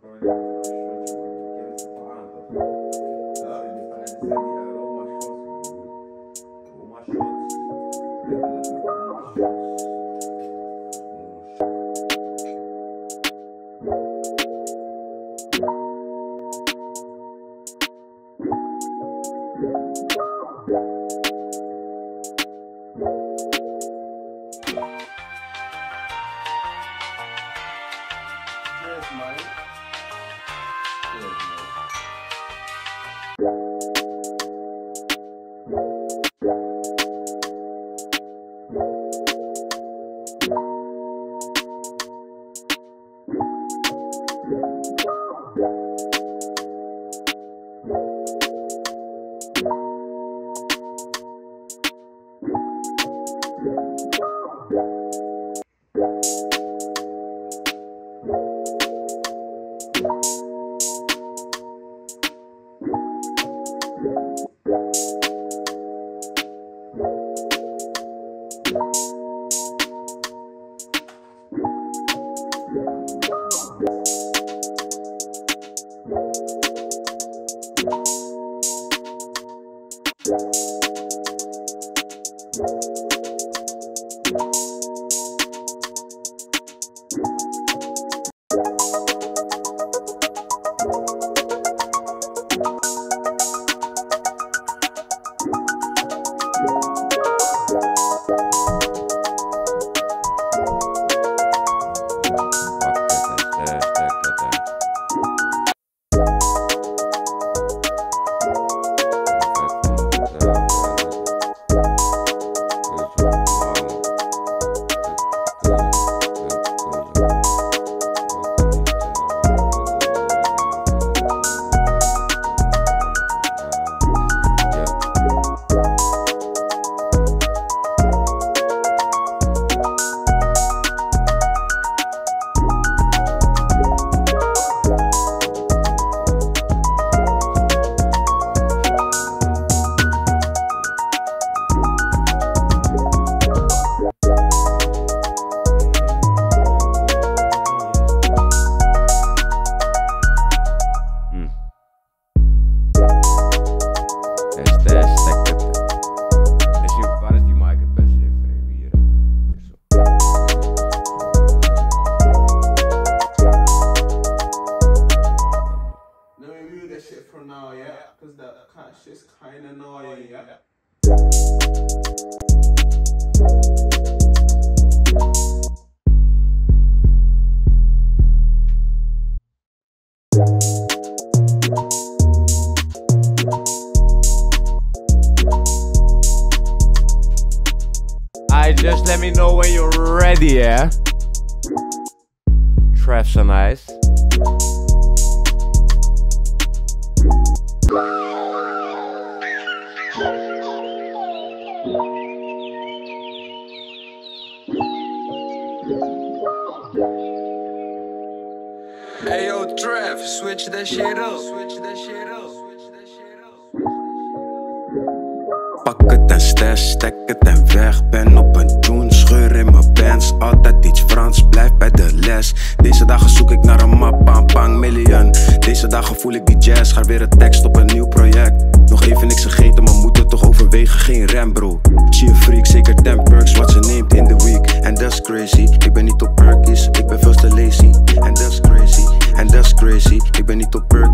Just let me know when you're ready, yeah? Treff's are nice. Hey yo, Treff, switch that shit up. Switch that shit up. Pak het en stash, stek het en weg. Ben op een tune, scheur in mijn bands. Altijd iets Frans, blijf bij de les. Deze dagen zoek ik naar een map, bang bang million. Deze dagen voel ik die jazz, ga weer een tekst op een nieuw project. Nog even niks gegeten, maar moeten toch overwegen, geen rem bro. Zie je freak, zeker 10 perks, wat ze neemt in the week. En that's crazy, ik ben niet op perkies, ik ben veel te lazy. En that's crazy, ik ben niet op perkies.